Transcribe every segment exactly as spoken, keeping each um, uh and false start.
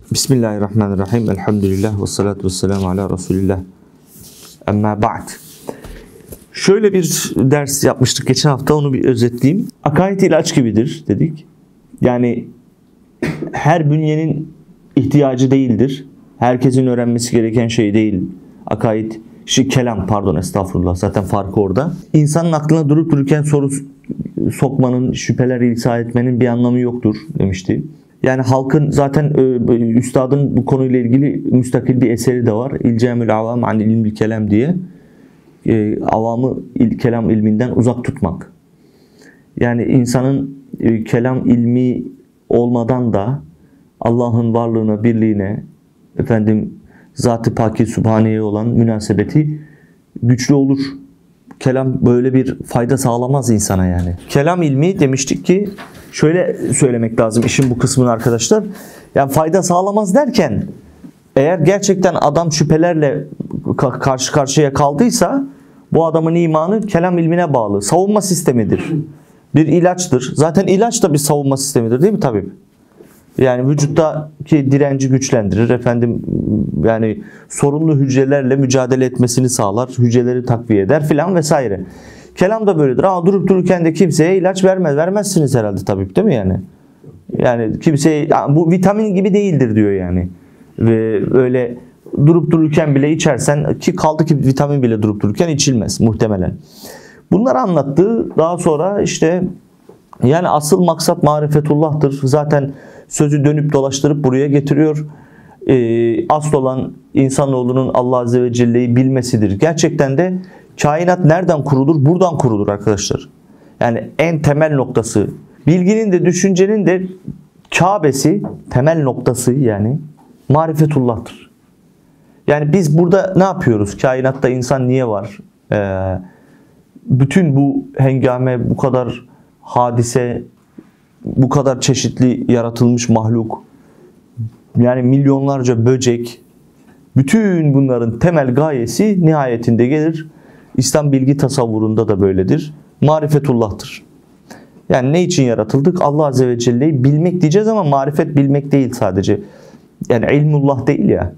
Bismillahirrahmanirrahim. Elhamdülillah ve salatu ve selamu ala Resulillah. Amma ba'd. Şöyle bir ders yapmıştık geçen hafta, onu bir özetleyeyim. Akaid ilaç gibidir dedik. Yani her bünyenin ihtiyacı değildir. Herkesin öğrenmesi gereken şey değil. Akaid, şey, kelam pardon estağfurullah, zaten farkı orada. İnsanın aklına durup dururken soru sokmanın, şüpheler ilsa etmenin bir anlamı yoktur demişti. Yani halkın zaten üstadın bu konuyla ilgili müstakil bir eseri de var. İlcamül avam an ilmil kelam diye. E, avamı il, kelam ilminden uzak tutmak. Yani insanın e, kelam ilmi olmadan da Allah'ın varlığına, birliğine, efendim Zat-ı Pâk-i Sübhane'ye olan münasebeti güçlü olur. Kelam böyle bir fayda sağlamaz insana yani. Kelam ilmi demiştik ki şöyle söylemek lazım işin bu kısmını arkadaşlar. Yani fayda sağlamaz derken eğer gerçekten adam şüphelerle karşı karşıya kaldıysa bu adamın imanı kelam ilmine bağlı. Savunma sistemidir. Bir ilaçtır. Zaten ilaç da bir savunma sistemidir değil mi tabip? Yani vücuttaki direnci güçlendirir. Efendim yani sorunlu hücrelerle mücadele etmesini sağlar. Hücreleri takviye eder filan vesaire. Kelam da böyledir. Ama durup dururken de kimseye ilaç vermez. Vermezsiniz herhalde tabip değil mi yani? Yani kimseye bu vitamin gibi değildir diyor yani. Ve öyle durup dururken bile içersen, ki kaldı ki vitamin bile durup dururken içilmez muhtemelen. Bunları anlattı. Daha sonra işte yani asıl maksat marifetullah'tır. Zaten sözü dönüp dolaştırıp buraya getiriyor. Ee, asıl olan insanoğlunun Allah Azze ve Celle'yi bilmesidir. Gerçekten de kainat nereden kurulur? Buradan kurulur arkadaşlar. Yani en temel noktası, bilginin de düşüncenin de Kabe'si, temel noktası yani marifetullah'tır. Yani biz burada ne yapıyoruz? Kainatta insan niye var? Ee, bütün bu hengame, bu kadar hadise, bu kadar çeşitli yaratılmış mahluk, yani milyonlarca böcek, bütün bunların temel gayesi nihayetinde gelir. İslam bilgi tasavvurunda da böyledir. Marifetullah'tır. Yani ne için yaratıldık? Allah Azze ve Celle'yi bilmek diyeceğiz ama marifet bilmek değil sadece. Yani ilmullah değil ya.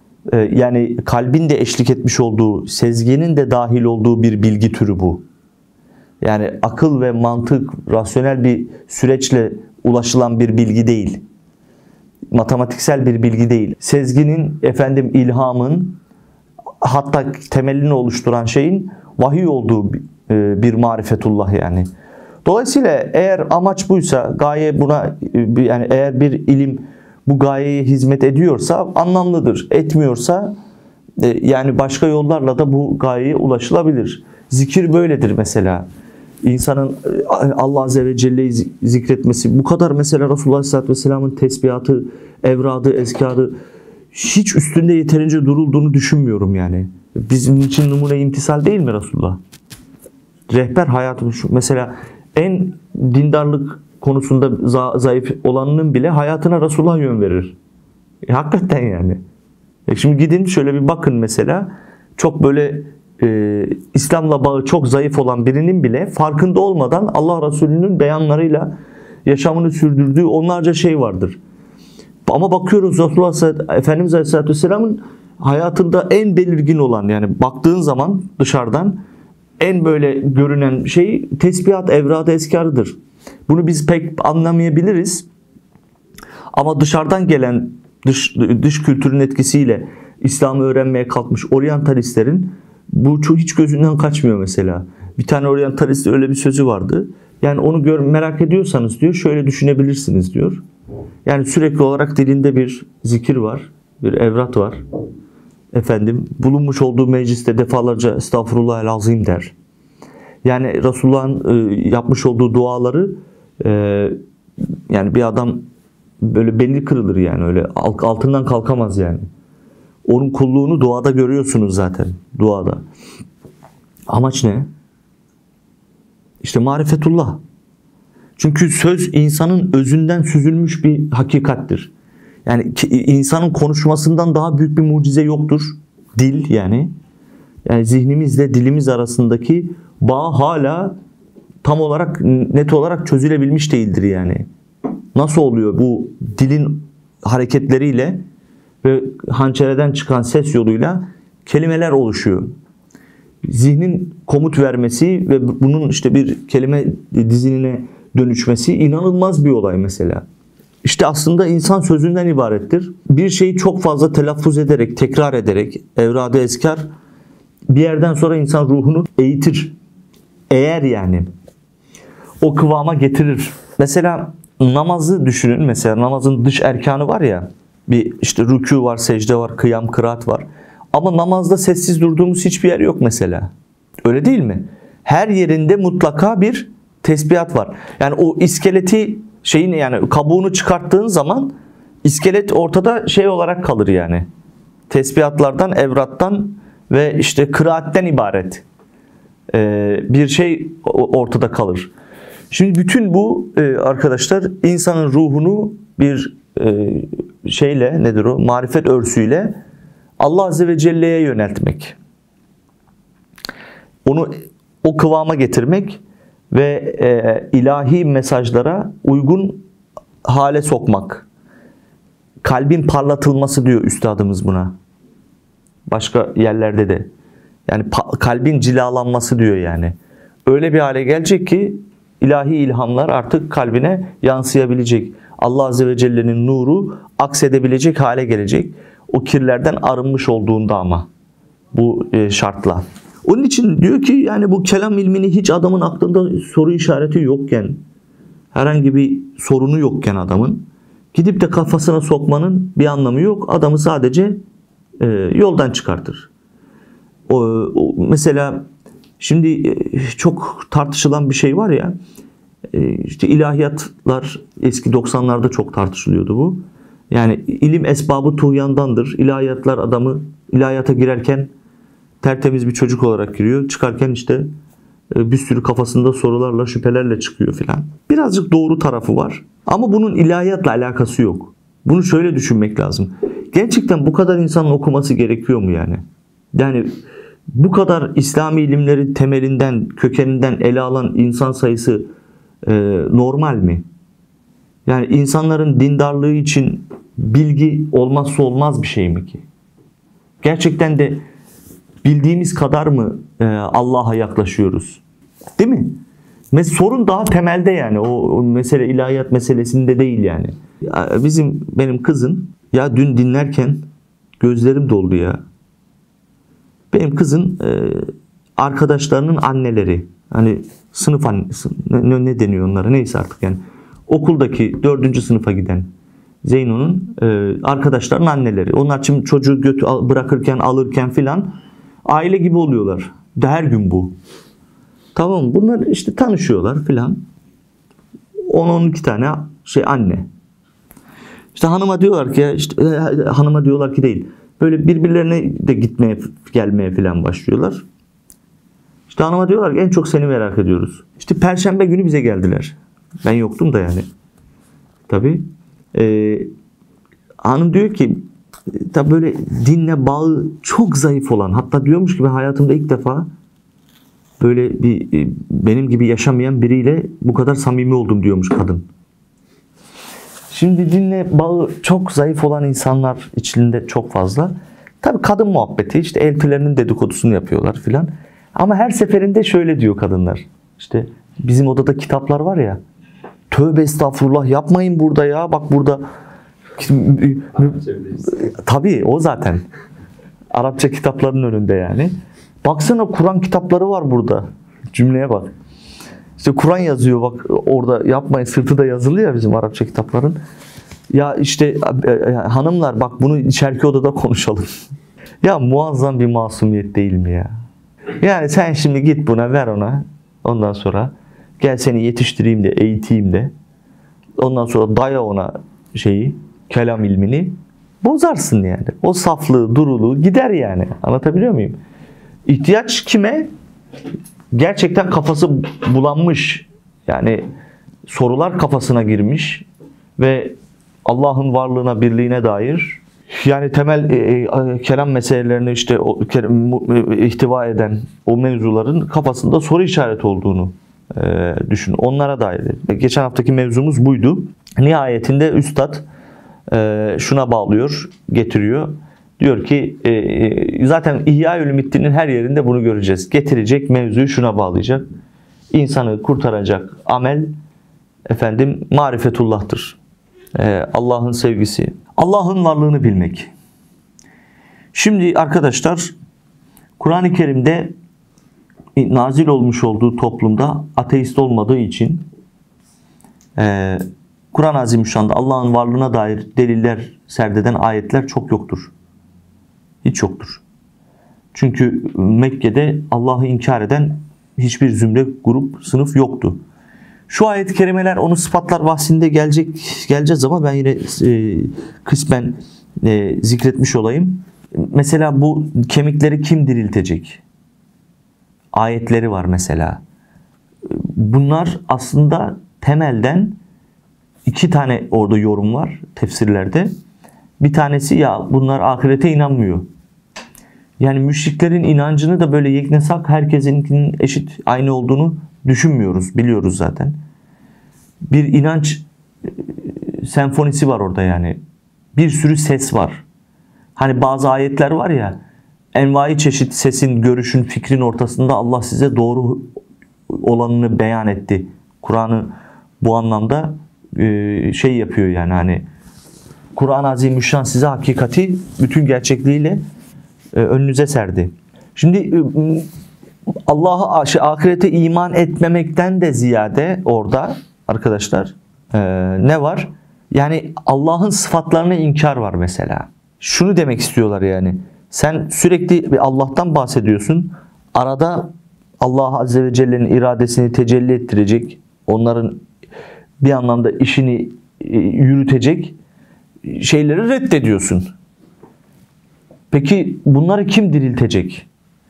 Yani kalbin de eşlik etmiş olduğu, sezginin de dahil olduğu bir bilgi türü bu. Yani akıl ve mantık, rasyonel bir süreçle ulaşılan bir bilgi değil. Matematiksel bir bilgi değil. Sezginin, efendim ilhamın, hatta temelini oluşturan şeyin vahiy olduğu bir marifetullah yani. Dolayısıyla eğer amaç buysa, gaye buna, yani eğer bir ilim bu gayeye hizmet ediyorsa anlamlıdır. Etmiyorsa yani başka yollarla da bu gayeye ulaşılabilir. Zikir böyledir mesela. İnsanın Allah Azze ve Celle'yi zikretmesi, bu kadar mesela Resulullah Aleyhisselatü Vesselam'ın tesbihatı, evradı, ezkarı hiç üstünde yeterince durulduğunu düşünmüyorum yani. Bizim için numune imtisal değil mi Resulullah? Rehber hayatı şu. Mesela en dindarlık konusunda zayıf olanının bile hayatına Resulullah yön verir. E, hakikaten yani. E, şimdi gidin şöyle bir bakın mesela. Çok böyle e, İslam'la bağı çok zayıf olan birinin bile farkında olmadan Allah Resulü'nün beyanlarıyla yaşamını sürdürdüğü onlarca şey vardır. Ama bakıyoruz Resulullah Efendimiz Aleyhisselatü Vesselam'ın hayatında en belirgin olan, yani baktığın zaman dışarıdan en böyle görünen şey tesbihat, evrad-ı ezkarıdır. Bunu biz pek anlamayabiliriz. Ama dışarıdan gelen dış, dış kültürün etkisiyle İslam'ı öğrenmeye kalkmış oryantalistlerin bu çok hiç gözünden kaçmıyor mesela. Bir tane oryantalist öyle bir sözü vardı. Yani onu gör, merak ediyorsanız diyor şöyle düşünebilirsiniz diyor. Yani sürekli olarak dilinde bir zikir var, bir evrat var. Efendim bulunmuş olduğu mecliste defalarca estağfurullahel azim der. Yani Resulullah'ın yapmış olduğu duaları, yani bir adam böyle belli kırılır yani, öyle altından kalkamaz yani. Onun kulluğunu duada görüyorsunuz zaten, duada. Amaç ne? İşte marifetullah. Çünkü söz insanın özünden süzülmüş bir hakikattir. Yani insanın konuşmasından daha büyük bir mucize yoktur. Dil yani. Yani zihnimizle dilimiz arasındaki bağ hala tam olarak, net olarak çözülebilmiş değildir yani. Nasıl oluyor bu dilin hareketleriyle ve hançereden çıkan ses yoluyla kelimeler oluşuyor. Zihnin komut vermesi ve bunun işte bir kelime diziline dönüşmesi inanılmaz bir olay mesela. İşte aslında insan sözünden ibarettir. Bir şeyi çok fazla telaffuz ederek, tekrar ederek, evrad-ı ezkar bir yerden sonra insan ruhunu eğitir. Eğer yani o kıvama getirir. Mesela namazı düşünün. Mesela namazın dış erkanı var ya. Bir işte rükû var, secde var, kıyam, kıraat var. Ama namazda sessiz durduğumuz hiçbir yer yok mesela. Öyle değil mi? Her yerinde mutlaka bir tesbihat var. Yani o iskeleti şeyin yani kabuğunu çıkarttığın zaman iskelet ortada şey olarak kalır yani. Tesbihatlardan, evrattan ve işte kıraatten ibaret ee, bir şey ortada kalır. Şimdi bütün bu e, arkadaşlar insanın ruhunu bir e, şeyle nedir o? Marifet örsüyle Allah Azze ve Celle'ye yöneltmek. Onu o kıvama getirmek ve e, ilahi mesajlara uygun hale sokmak. Kalbin parlatılması diyor üstadımız buna. Başka yerlerde de. Yani pa- kalbin cilalanması diyor yani. Öyle bir hale gelecek ki ilahi ilhamlar artık kalbine yansıyabilecek. Allah Azze ve Celle'nin nuru aksedebilecek hale gelecek. O kirlerden arınmış olduğunda ama bu e, şartla. Onun için diyor ki yani bu kelam ilmini hiç adamın aklında soru işareti yokken, herhangi bir sorunu yokken adamın gidip de kafasına sokmanın bir anlamı yok. Adamı sadece e, yoldan çıkartır. O, o, mesela şimdi e, çok tartışılan bir şey var ya, e, işte ilahiyatlar eski doksanlarda çok tartışılıyordu bu. Yani ilim esbabı tuğyandandır. İlahiyatlar adamı ilahiyata girerken tertemiz bir çocuk olarak giriyor. Çıkarken işte bir sürü kafasında sorularla, şüphelerle çıkıyor filan. Birazcık doğru tarafı var. Ama bunun ilahiyatla alakası yok. Bunu şöyle düşünmek lazım. Gerçekten bu kadar insanın okuması gerekiyor mu yani? Yani bu kadar İslami ilimleri temelinden, kökeninden ele alan insan sayısı e, normal mi? Yani insanların dindarlığı için bilgi olmazsa olmaz bir şey mi ki? Gerçekten de bildiğimiz kadar mı e, Allah'a yaklaşıyoruz? Değil mi? Mes- sorun daha temelde yani. O, o mesele ilahiyat meselesinde değil yani. Ya bizim benim kızın ya dün dinlerken gözlerim doldu ya. Benim kızın e, arkadaşlarının anneleri, hani sınıf annesi, ne, ne deniyor onlara, neyse artık yani. Okuldaki dördüncü sınıfa giden Zeyno'nun e, arkadaşlarının anneleri. Onlar şimdi çocuğu götü bırakırken, alırken filan aile gibi oluyorlar. De her gün bu. Tamam, bunlar işte tanışıyorlar filan. on on iki tane şey anne. İşte hanıma diyorlar ki işte e, hanıma diyorlar ki değil. Böyle birbirlerine de gitmeye gelmeye filan başlıyorlar. İşte hanıma diyorlar ki en çok seni merak ediyoruz. İşte Perşembe günü bize geldiler. Ben yoktum da yani. Tabii. Ee, hanım diyor ki tabii böyle dinle bağı çok zayıf olan, hatta diyormuş ki ben hayatımda ilk defa böyle bir benim gibi yaşamayan biriyle bu kadar samimi oldum diyormuş kadın. Şimdi dinle bağı çok zayıf olan insanlar içinde çok fazla. Tabii kadın muhabbeti, işte eltilerinin dedikodusunu yapıyorlar filan. Ama her seferinde şöyle diyor kadınlar. İşte bizim odada kitaplar var ya. Tövbe estağfurullah yapmayın burada ya. Bak burada. Tabii o zaten. Arapça kitapların önünde yani. Baksana Kur'an kitapları var burada. Cümleye bak. İşte Kur'an yazıyor bak orada, yapmayın, sırtı da yazılı ya bizim Arapça kitapların. Ya işte hanımlar bak bunu içerki odada konuşalım. Ya muazzam bir masumiyet değil mi ya? Yani sen şimdi git buna, ver ona. Ondan sonra gel seni yetiştireyim de, eğiteyim de. Ondan sonra daya ona şeyi, kelam ilmini. Bozarsın yani. O saflığı, duruluğu gider yani. Anlatabiliyor muyum? İhtiyaç kime? Gerçekten kafası bulanmış. Yani sorular kafasına girmiş ve Allah'ın varlığına, birliğine dair yani temel e, e, kelam meselelerini işte o, e, ihtiva eden o mevzuların kafasında soru işareti olduğunu e, düşün. Onlara dair. Geçen haftaki mevzumuz buydu. Nihayetinde üstad e, şuna bağlıyor, getiriyor. Diyor ki e, zaten İhya-ül-Ümiddin'in her yerinde bunu göreceğiz. Getirecek mevzuyu şuna bağlayacak. İnsanı kurtaracak amel efendim marifetullah'tır. E, Allah'ın sevgisi. Allah'ın varlığını bilmek. Şimdi arkadaşlar Kur'an-ı Kerim'de nazil olmuş olduğu toplumda ateist olmadığı için e, Kur'an-ı Azimüşşan'da Allah'ın varlığına dair deliller serdeden ayetler çok yoktur. Hiç yoktur. Çünkü Mekke'de Allah'ı inkar eden hiçbir zümre, grup, sınıf yoktu. Şu ayet-i kerimeler onu sıfatlar bahsinde gelecek geleceğiz ama ben yine e, kısmen e, zikretmiş olayım. Mesela bu kemikleri kim diriltecek? Ayetleri var mesela. Bunlar aslında temelden iki tane orada yorum var tefsirlerde. Bir tanesi ya bunlar ahirete inanmıyor. Yani müşriklerin inancını da böyle yeknesak herkesinkinin eşit aynı olduğunu düşünmüyoruz. Biliyoruz zaten. Bir inanç senfonisi var orada yani. Bir sürü ses var. Hani bazı ayetler var ya, envai çeşit sesin, görüşün, fikrin ortasında Allah size doğru olanını beyan etti. Kur'an'ı bu anlamda şey yapıyor yani hani Kur'an-ı Azimüşşan size hakikati bütün gerçekliğiyle önünüze serdi. Şimdi Allah'a ahirete iman etmemekten de ziyade orada arkadaşlar ne var? Yani Allah'ın sıfatlarına inkar var mesela. Şunu demek istiyorlar yani. Sen sürekli bir Allah'tan bahsediyorsun. Arada Allah Azze ve Celle'nin iradesini tecelli ettirecek, onların bir anlamda işini yürütecek şeyleri reddediyorsun. Peki bunları kim diriltecek?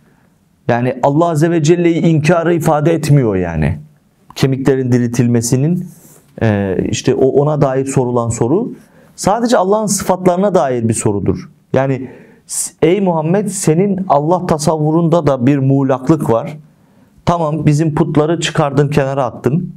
Yani Allah Azze ve Celle'yi inkarı ifade etmiyor yani. Kemiklerin diriltilmesinin işte ona dair sorulan soru sadece Allah'ın sıfatlarına dair bir sorudur. Yani ey Muhammed, senin Allah tasavvurunda da bir muğlaklık var. Tamam, bizim putları çıkardın, kenara attın.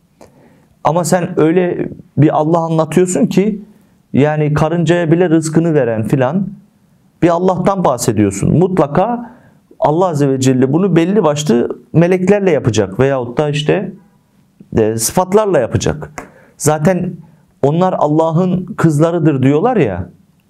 Ama sen öyle bir Allah anlatıyorsun ki yani karıncaya bile rızkını veren filan bir Allah'tan bahsediyorsun. Mutlaka Allah Azze ve Celle bunu belli başlı meleklerle yapacak veyahut da işte e, sıfatlarla yapacak. Zaten onlar Allah'ın kızlarıdır diyorlar ya,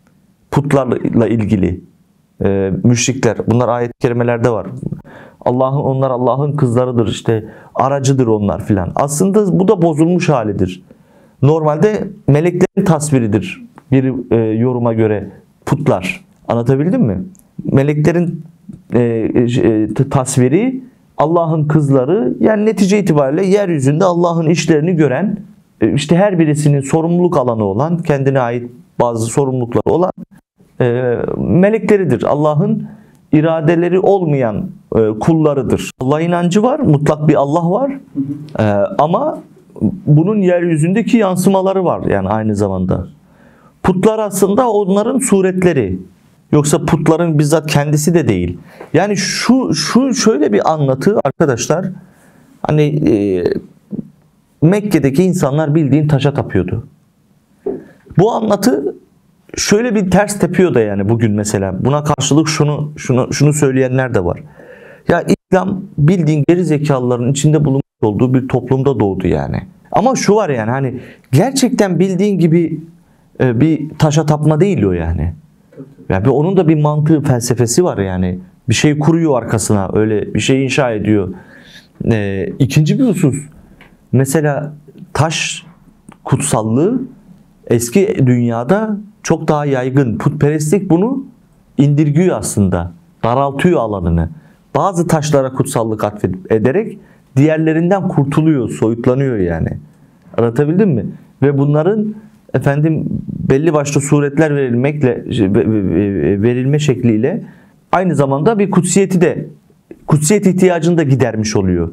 putlarla ilgili e, müşrikler. Bunlar ayet-i kerimelerde var. Allah'ın onlar Allah'ın kızlarıdır, işte aracıdır onlar filan. Aslında bu da bozulmuş halidir. Normalde meleklerin tasviridir bir e, yoruma göre putlar. Anlatabildim mi? Meleklerin e, e, tasviri Allah'ın kızları, yani netice itibariyle yeryüzünde Allah'ın işlerini gören, e, işte her birisinin sorumluluk alanı olan, kendine ait bazı sorumlulukları olan e, melekleridir. Allah'ın iradeleri olmayan e, kullarıdır. Allah inancı var, mutlak bir Allah var. E, ama bunun yeryüzündeki yansımaları var yani aynı zamanda. Putlar aslında onların suretleri. Yoksa putların bizzat kendisi de değil. Yani şu şu şöyle bir anlatı arkadaşlar. Hani e, Mekke'deki insanlar bildiğin taşa tapıyordu. Bu anlatı şöyle bir ters tepiyor da yani bugün mesela. Buna karşılık şunu şunu şunu söyleyenler de var. Ya İslam bildiğin geri zekalıların içinde bulunmuş olduğu bir toplumda doğdu yani. Ama şu var yani hani gerçekten bildiğin gibi e, bir taşa tapma değil o yani. Yani onun da bir mantığı, felsefesi var yani. Bir şey kuruyor arkasına, öyle bir şey inşa ediyor. Ee, ikinci bir husus. Mesela taş kutsallığı eski dünyada çok daha yaygın. Putperestlik bunu indirgiyor aslında. Daraltıyor alanını. Bazı taşlara kutsallık atfederek diğerlerinden kurtuluyor, soyutlanıyor yani. Anlatabildim mi? Ve bunların efendim belli başlı suretler verilmekle verilme şekliyle aynı zamanda bir kutsiyeti de kutsiyet ihtiyacını da gidermiş oluyor.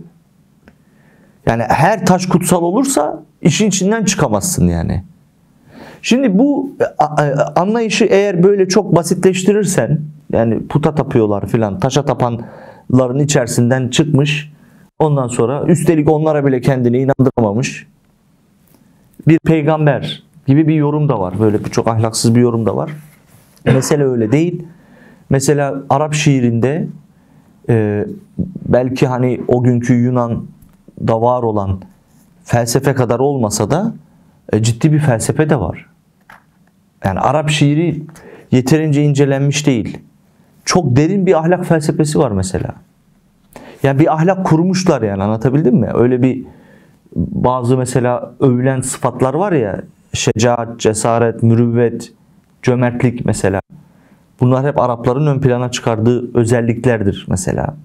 Yani her taş kutsal olursa işin içinden çıkamazsın yani. Şimdi bu anlayışı eğer böyle çok basitleştirirsen, yani puta tapıyorlar filan, taşa tapanların içerisinden çıkmış, ondan sonra üstelik onlara bile kendini inandıramamış bir peygamber gibi bir yorum da var. Böyle çok ahlaksız bir yorum da var. Mesele öyle değil. Mesela Arap şiirinde e, belki hani o günkü Yunan'da var olan felsefe kadar olmasa da e, ciddi bir felsefe de var. Yani Arap şiiri yeterince incelenmiş değil. Çok derin bir ahlak felsefesi var mesela. Yani bir ahlak kurmuşlar, yani anlatabildim mi? Öyle bir bazı mesela övülen sıfatlar var ya, şecaat, cesaret, mürüvvet, cömertlik mesela. Bunlar hep Arapların ön plana çıkardığı özelliklerdir mesela.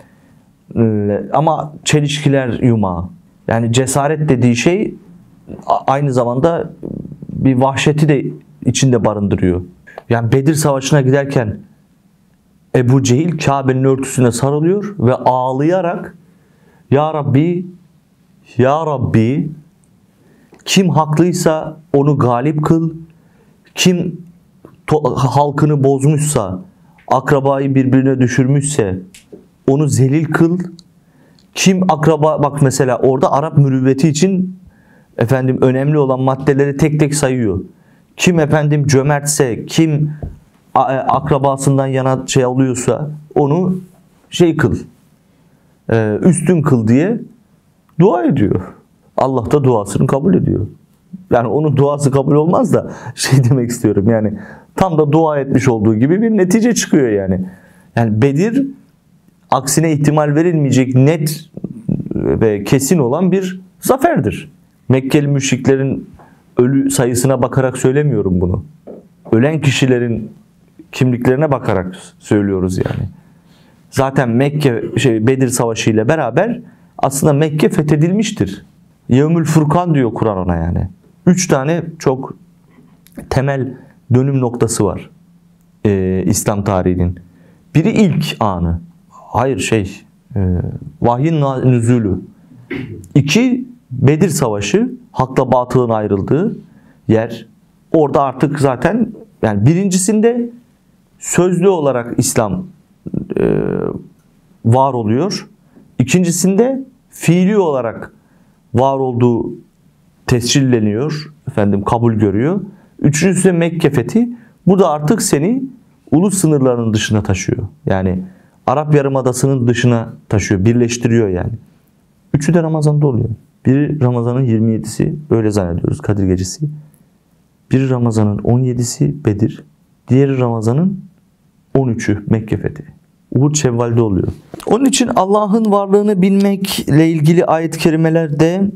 Ama çelişkiler yumağı. Yani cesaret dediği şey aynı zamanda bir vahşeti de içinde barındırıyor. Yani Bedir Savaşı'na giderken Ebu Cehil Kabe'nin örtüsüne sarılıyor ve ağlayarak Ya Rabbi, Ya Rabbi, kim haklıysa onu galip kıl, kim halkını bozmuşsa, akrabayı birbirine düşürmüşse onu zelil kıl. Kim akraba, bak mesela orada Arap mürüvveti için efendim önemli olan maddeleri tek tek sayıyor. Kim efendim cömertse, kim akrabasından yana şey alıyorsa onu şey kıl, üstün kıl diye dua ediyor. Allah da duasını kabul ediyor. Yani onun duası kabul olmaz da şey demek istiyorum, yani tam da dua etmiş olduğu gibi bir netice çıkıyor yani. Yani Bedir aksine ihtimal verilmeyecek net ve kesin olan bir zaferdir. Mekkeli müşriklerin ölü sayısına bakarak söylemiyorum bunu. Ölen kişilerin kimliklerine bakarak söylüyoruz yani. Zaten Mekke şey Bedir Savaşı ile beraber aslında Mekke fethedilmiştir. Yevmül Furkan diyor Kur'an ona yani. Üç tane çok temel dönüm noktası var ee, İslam tarihinin. Biri ilk anı. Hayır şey e, vahyin nüzulü. İki, Bedir Savaşı, hakla batılın ayrıldığı yer. Orada artık zaten yani birincisinde sözlü olarak İslam e, var oluyor. İkincisinde fiili olarak var olduğu tescilleniyor. Efendim kabul görüyor. Üçüncüsü de Mekke fethi. Bu da artık seni ulus sınırlarının dışına taşıyor. Yani Arap Yarımadası'nın dışına taşıyor. Birleştiriyor yani. Üçü de Ramazan'da oluyor. Biri Ramazan'ın yirmi yedisi, öyle zannediyoruz, Kadir Gecesi. Biri Ramazan'ın on yedisi Bedir. Diğeri Ramazan'ın on üçü Mekke fethi. Uhud Şevval'de oluyor. Onun için Allah'ın varlığını bilmekle ilgili ayet-i kerimelerde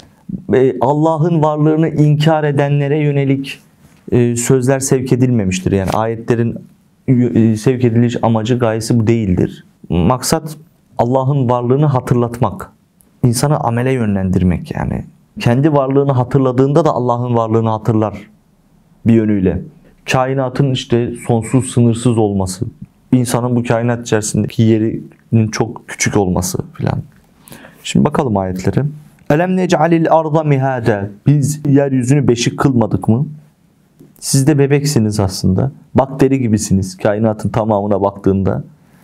Allah'ın varlığını inkar edenlere yönelik sözler sevk edilmemiştir. Yani ayetlerin sevk ediliş amacı, gayesi bu değildir. Maksat Allah'ın varlığını hatırlatmak. İnsanı amele yönlendirmek yani. Kendi varlığını hatırladığında da Allah'ın varlığını hatırlar bir yönüyle. Kainatın işte sonsuz, sınırsız olması, insanın bu kainat içerisindeki yerinin çok küçük olması filan. Şimdi bakalım ayetlere. Elem nec'alil arda mihade. Biz yeryüzünü beşik kılmadık mı? Siz de bebeksiniz aslında. Bakteri gibisiniz kainatın tamamına baktığında.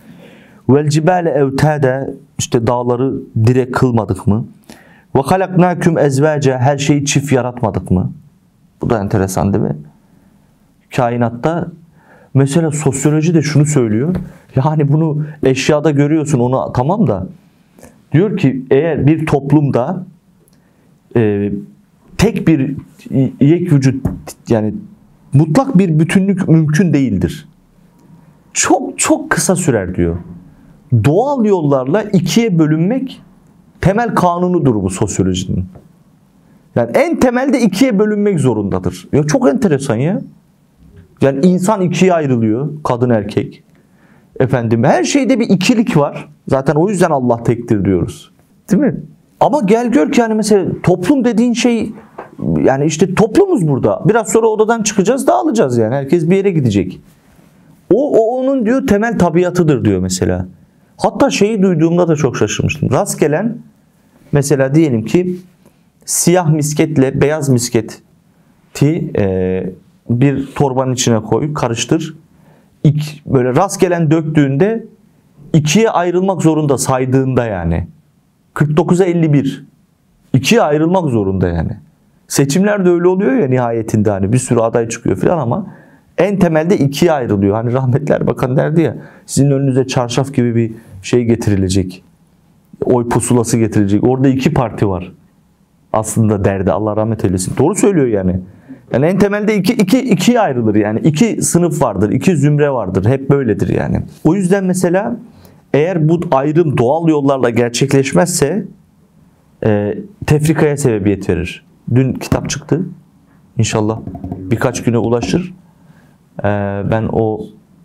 Vel cibale evtade. İşte dağları direk kılmadık mı? Ve halaknaküm ezvace. Her şeyi çift yaratmadık mı? Bu da enteresan değil mi? Kainatta mesela sosyoloji de şunu söylüyor. Yani bunu eşyada görüyorsun, onu tamam da diyor ki eğer bir toplumda e, tek bir yek vücut, yani mutlak bir bütünlük mümkün değildir. Çok çok kısa sürer diyor. Doğal yollarla ikiye bölünmek temel kanunudur bu sosyolojinin. Yani en temelde ikiye bölünmek zorundadır. Ya çok enteresan ya. Yani insan ikiye ayrılıyor, kadın erkek. Efendim her şeyde bir ikilik var. Zaten o yüzden Allah tektir diyoruz. Değil mi? Ama gel gör ki yani mesela toplum dediğin şey, yani işte toplumuz burada. Biraz sonra odadan çıkacağız, dağılacağız yani. Herkes bir yere gidecek. O, o onun diyor temel tabiatıdır diyor mesela. Hatta şeyi duyduğumda da çok şaşırmıştım. Rastgelen mesela diyelim ki siyah misketle beyaz misketi e, bir torbanın içine koy, karıştır. İk, böyle rastgelen döktüğünde ikiye ayrılmak zorunda saydığında yani. kırk dokuza elli bir. İkiye ayrılmak zorunda yani. Seçimler de öyle oluyor ya nihayetinde, hani bir sürü aday çıkıyor falan ama en temelde ikiye ayrılıyor. Hani rahmetli Erbakan derdi ya, sizin önünüze çarşaf gibi bir şey getirilecek. Oy pusulası getirilecek. Orada iki parti var. Aslında derdi, Allah rahmet eylesin. Doğru söylüyor yani. Yani en temelde iki, iki, ikiye ayrılır yani. İki sınıf vardır, iki zümre vardır. Hep böyledir yani. O yüzden mesela eğer bu ayrım doğal yollarla gerçekleşmezse e, tefrikaya sebebiyet verir. Dün kitap çıktı. İnşallah birkaç güne ulaşır. E, ben o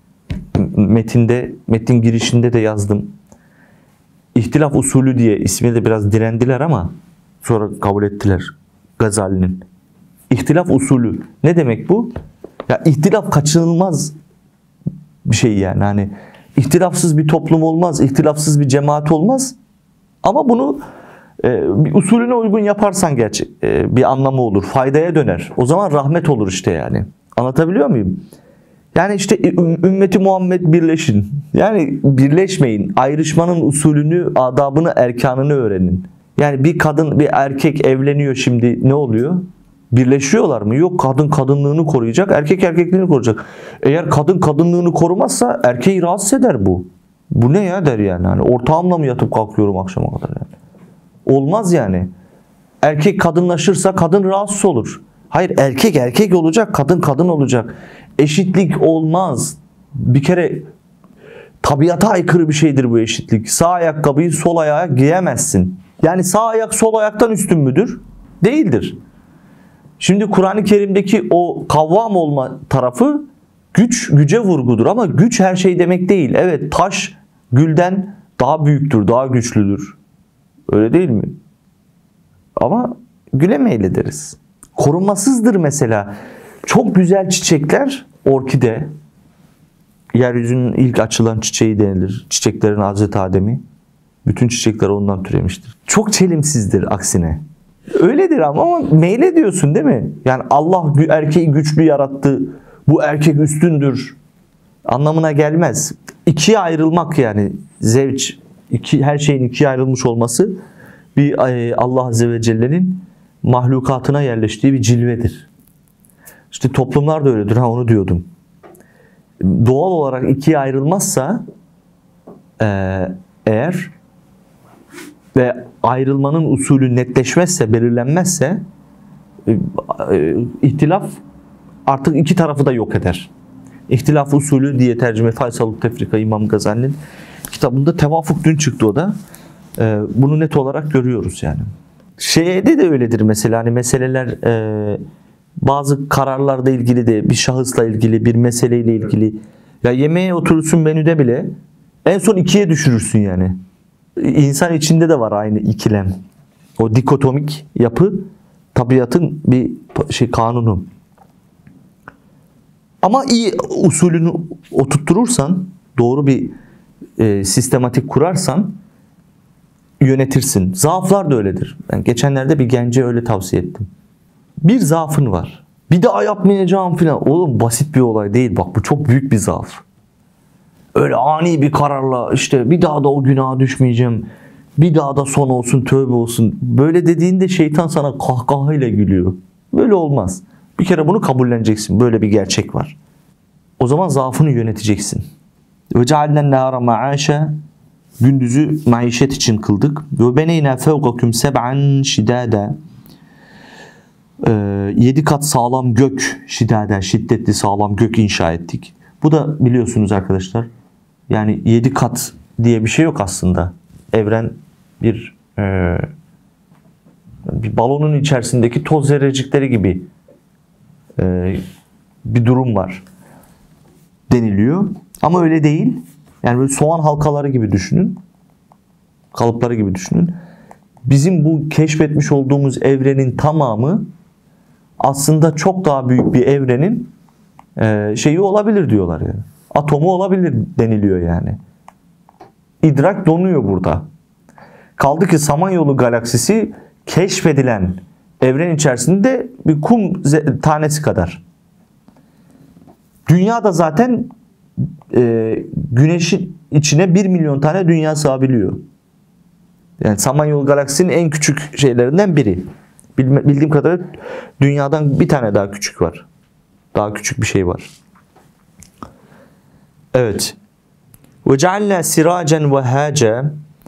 metinde, metin girişinde de yazdım. İhtilaf usulü diye, ismi de biraz direndiler ama sonra kabul ettiler Gazali'nin. İhtilaf usulü. Ne demek bu? Ya ihtilaf kaçınılmaz bir şey yani. Hani ihtilafsız bir toplum olmaz, ihtilafsız bir cemaat olmaz. Ama bunu e, bir usulüne uygun yaparsan gerçek e, bir anlamı olur, faydaya döner. O zaman rahmet olur işte yani. Anlatabiliyor muyum? Yani işte ümmeti Muhammed birleşin. Yani birleşmeyin. Ayrışmanın usulünü, adabını, erkanını öğrenin. Yani bir kadın, bir erkek evleniyor şimdi, ne oluyor? Birleşiyorlar mı? Yok, kadın kadınlığını koruyacak, erkek erkekliğini koruyacak. Eğer kadın kadınlığını korumazsa erkeği rahatsız eder bu. Bu ne ya der yani. Hani ortağımla mı yatıp kalkıyorum akşama kadar yani? Olmaz yani. Erkek kadınlaşırsa kadın rahatsız olur. Hayır, erkek erkek olacak, kadın kadın olacak. Eşitlik olmaz. Bir kere tabiata aykırı bir şeydir bu eşitlik. Sağ ayakkabıyı sol ayağa giyemezsin. Yani sağ ayak sol ayaktan üstün müdür? Değildir. Şimdi Kur'an-ı Kerim'deki o kavvam olma tarafı güç, güce vurgudur ama güç her şey demek değil. Evet, taş gülden daha büyüktür, daha güçlüdür. Öyle değil mi? Ama güle meylederiz. Korunmasızdır mesela. Çok güzel çiçekler, orkide, yeryüzünün ilk açılan çiçeği denilir. Çiçeklerin Hazreti Adem'i. Bütün çiçekler ondan türemiştir. Çok çelimsizdir aksine. Öyledir ama, ama meylediyorsun değil mi? Yani Allah erkeği güçlü yarattı, bu erkek üstündür anlamına gelmez. İkiye ayrılmak yani zevç, iki, her şeyin ikiye ayrılmış olması bir Allah Azze ve Celle'nin mahlukatına yerleştiği bir cilvedir. İşte toplumlar da öyledir, ha onu diyordum. Doğal olarak ikiye ayrılmazsa eğer ve ayrılmanın usulü netleşmezse, belirlenmezse ihtilaf artık iki tarafı da yok eder. İhtilaf usulü diye tercüme Faysal-ı Tefrika İmam Gazali'nin kitabında, tevafuk dün çıktı o da. Bunu net olarak görüyoruz yani. Şeyde de öyledir mesela, hani meseleler bazı kararlarla ilgili de, bir şahısla ilgili, bir meseleyle ilgili. Ya yemeğe oturursun menüde bile en son ikiye düşürürsün yani. İnsan içinde de var aynı ikilem. O dikotomik yapı tabiatın bir şey, kanunu. Ama iyi usulünü oturtturursan, doğru bir e, sistematik kurarsan yönetirsin. Zaaflar da öyledir. Ben geçenlerde bir gence öyle tavsiye ettim. Bir zaafın var, bir daha yapmayacağım filan. Oğlum basit bir olay değil. Bak bu çok büyük bir zaaf. Öyle ani bir kararla işte bir daha da o günaha düşmeyeceğim, bir daha da son olsun, tövbe olsun. Böyle dediğinde şeytan sana kahkahayla gülüyor. Böyle olmaz. Bir kere bunu kabulleneceksin. Böyle bir gerçek var. O zaman zaafını yöneteceksin. Ve cealnen nâra ma'âşe, gündüzü maişet için kıldık. Ve beneyna fevkakum seb'an şidâda, yedi kat sağlam gök, şidâda, şiddetli sağlam gök inşa ettik. Bu da biliyorsunuz arkadaşlar, yani yedi kat diye bir şey yok aslında. Evren bir e, bir balonun içerisindeki toz zerrecikleri gibi e, bir durum var deniliyor. Ama öyle değil. Yani böyle soğan halkaları gibi düşünün. Kalıpları gibi düşünün. Bizim bu keşfetmiş olduğumuz evrenin tamamı aslında çok daha büyük bir evrenin e, şeyi olabilir diyorlar yani. Atomu olabilir deniliyor yani. İdrak donuyor burada. Kaldı ki Samanyolu galaksisi keşfedilen evren içerisinde bir kum tanesi kadar. Dünya da zaten e, güneşin içine bir milyon tane dünya sığabiliyor. Yani Samanyolu galaksisinin en küçük şeylerinden biri. Bilme, bildiğim kadarıyla dünyadan bir tane daha küçük var. Daha küçük bir şey var. Evet. Ve cealna siracen ve hace,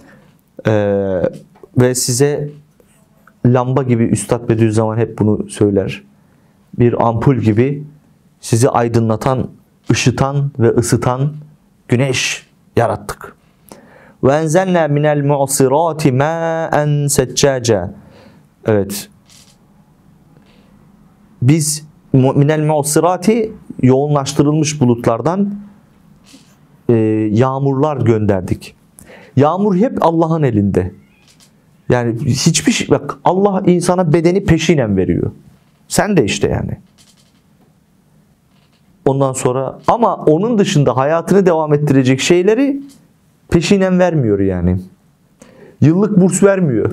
ve size lamba gibi, Üstad Bediüzzaman hep bunu söyler. Bir ampul gibi sizi aydınlatan, ışıtan ve ısıtan güneş yarattık. Ve enzelna minel mu'sirati ma'en seccaca. Evet. Biz minel mu'sirati, yoğunlaştırılmış bulutlardan e, yağmurlar gönderdik. Yağmur hep Allah'ın elinde. Yani hiçbir şey, bak, Allah insana bedeni peşinen veriyor. Sen de işte yani. Ondan sonra ama onun dışında hayatını devam ettirecek şeyleri peşinen vermiyor yani. Yıllık burs vermiyor.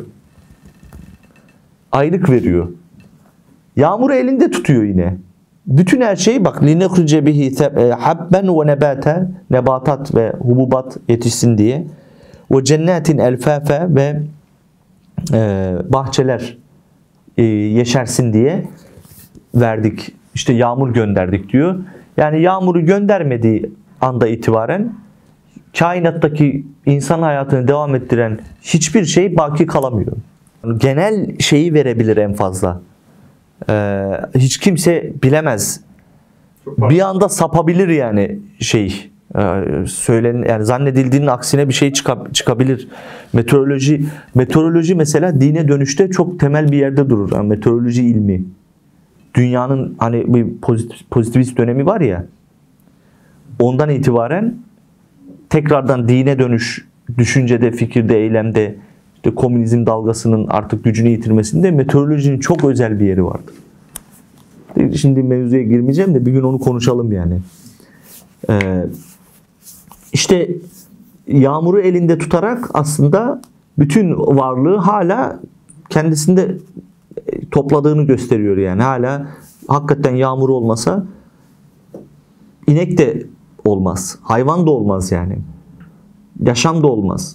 Aylık veriyor. Yağmuru elinde tutuyor yine. Bütün her şeyi bak, linekrice bihi habben ve nebata, nebatat ve hububat yetişsin diye. Ve cennetin elfafe, ve e, bahçeler e, yeşersin diye verdik. İşte yağmur gönderdik diyor. Yani yağmuru göndermediği anda itibaren kainattaki insan hayatını devam ettiren hiçbir şey baki kalamıyor. Genel şeyi verebilir en fazla. Ee, hiç kimse bilemez. Bir anda sapabilir yani şey. Ee, söylen yani zannedildiğinin aksine bir şey çıkab- çıkabilir. Meteoroloji meteoroloji mesela dine dönüşte çok temel bir yerde durur. Yani meteoroloji ilmi. Dünyanın hani bir pozitif, pozitivist dönemi var ya. Ondan itibaren tekrardan dine dönüş, düşüncede, fikirde, eylemde, işte komünizm dalgasının artık gücünü yitirmesinde meteorolojinin çok özel bir yeri vardır. Şimdi mevzuya girmeyeceğim de bir gün onu konuşalım yani. Ee, işte yağmuru elinde tutarak aslında bütün varlığı hala kendisinde topladığını gösteriyor yani. Hala hakikaten yağmur olmasa inek de olmaz, hayvan da olmaz yani. Yaşam da olmaz.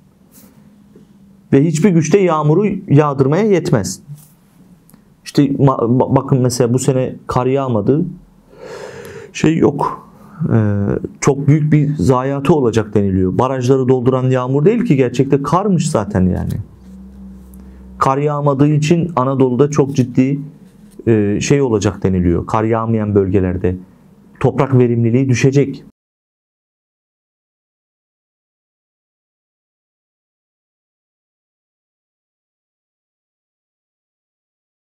Ve hiçbir güçte yağmuru yağdırmaya yetmez. İşte bakın mesela bu sene kar yağmadı. Şey yok. Ee, çok büyük bir zayiatı olacak deniliyor. Barajları dolduran yağmur değil ki, gerçekte karmış zaten yani. Kar yağmadığı için Anadolu'da çok ciddi e, şey olacak deniliyor. Kar yağmayan bölgelerde toprak verimliliği düşecek.